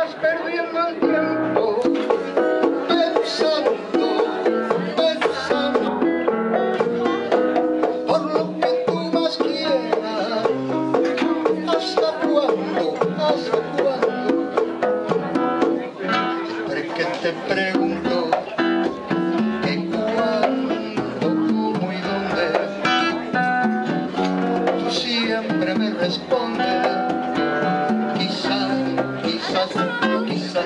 estás perdiendo el tiempo pensando por lo que tú más quieras. ¿Hasta cuándo? ¿Hasta cuándo? Siempre que te pregunto que cuándo, cómo y dónde, tú siempre me respondes quizás, quizás, quizás.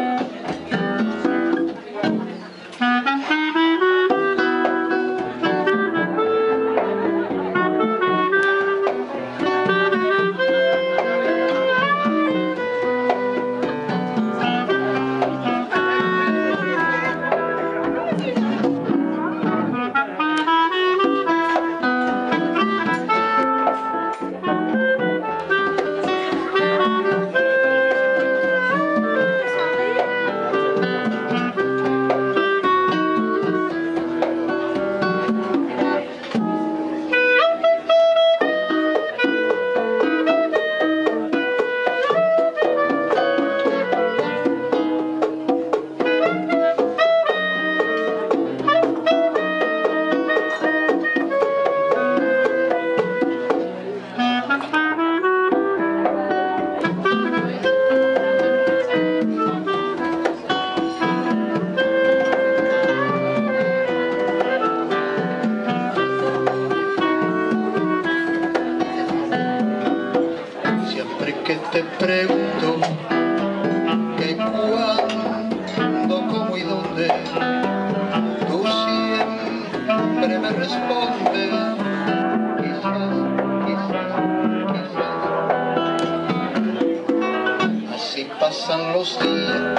Que te pregunto que cuándo, cómo y dónde, tú siempre me respondes quizás, quizás, quizás. Así pasan los días